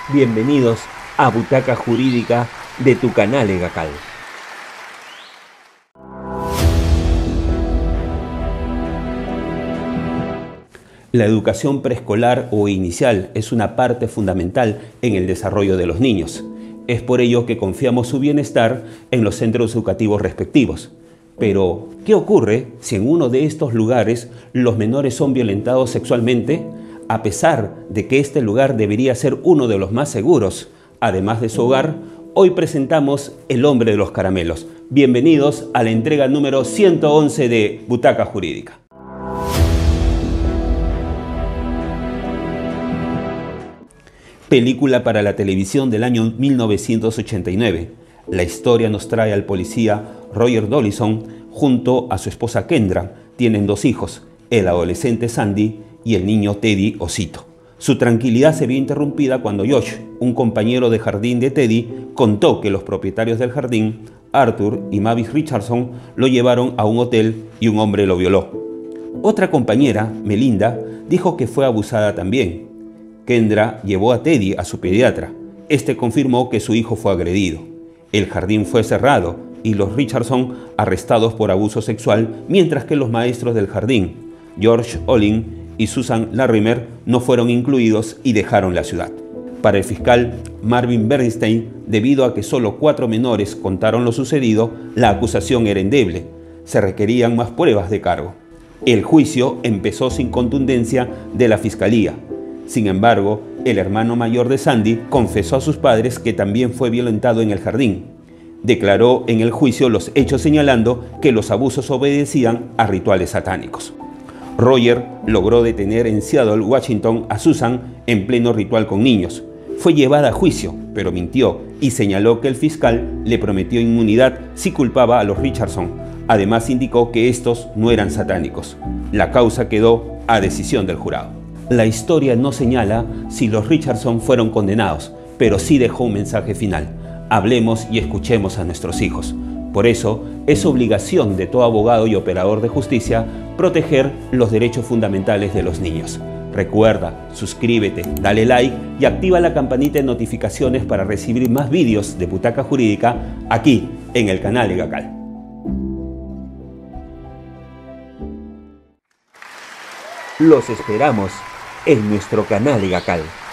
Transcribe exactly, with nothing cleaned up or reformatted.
Bienvenidos a Butaca Jurídica de tu canal EGACAL. La educación preescolar o inicial es una parte fundamental en el desarrollo de los niños. Es por ello que confiamos su bienestar en los centros educativos respectivos. Pero, ¿qué ocurre si en uno de estos lugares los menores son violentados sexualmente? A pesar de que este lugar debería ser uno de los más seguros, además de su hogar, hoy presentamos El hombre de los caramelos. Bienvenidos a la entrega número ciento once de Butaca Jurídica. Película para la televisión del año mil novecientos ochenta y nueve. La historia nos trae al policía Roger Dollison junto a su esposa Kendra. Tienen dos hijos, el adolescente Sandy y el niño Teddy Osito. Su tranquilidad se vio interrumpida cuando Josh, un compañero de jardín de Teddy, contó que los propietarios del jardín, Arthur y Mavis Richardson, lo llevaron a un hotel y un hombre lo violó. Otra compañera, Melinda, dijo que fue abusada también. Kendra llevó a Teddy a su pediatra. Este confirmó que su hijo fue agredido. El jardín fue cerrado y los Richardson arrestados por abuso sexual, mientras que los maestros del jardín, George Olin y Susan Larimer, no fueron incluidos y dejaron la ciudad. Para el fiscal Marvin Bernstein, debido a que solo cuatro menores contaron lo sucedido, la acusación era endeble. Se requerían más pruebas de cargo. El juicio empezó sin contundencia de la fiscalía. Sin embargo, el hermano mayor de Sandy confesó a sus padres que también fue violentado en el jardín. Declaró en el juicio los hechos señalando que los abusos obedecían a rituales satánicos. Roger logró detener en Seattle, Washington, a Susan en pleno ritual con niños. Fue llevada a juicio, pero mintió y señaló que el fiscal le prometió inmunidad si culpaba a los Richardson. Además indicó que estos no eran satánicos. La causa quedó a decisión del jurado. La historia no señala si los Richardson fueron condenados, pero sí dejó un mensaje final. Hablemos y escuchemos a nuestros hijos. Por eso, es obligación de todo abogado y operador de justicia proteger los derechos fundamentales de los niños. Recuerda, suscríbete, dale like y activa la campanita de notificaciones para recibir más vídeos de Butaca Jurídica aquí en el canal EGACAL. Los esperamos en nuestro canal EGACAL.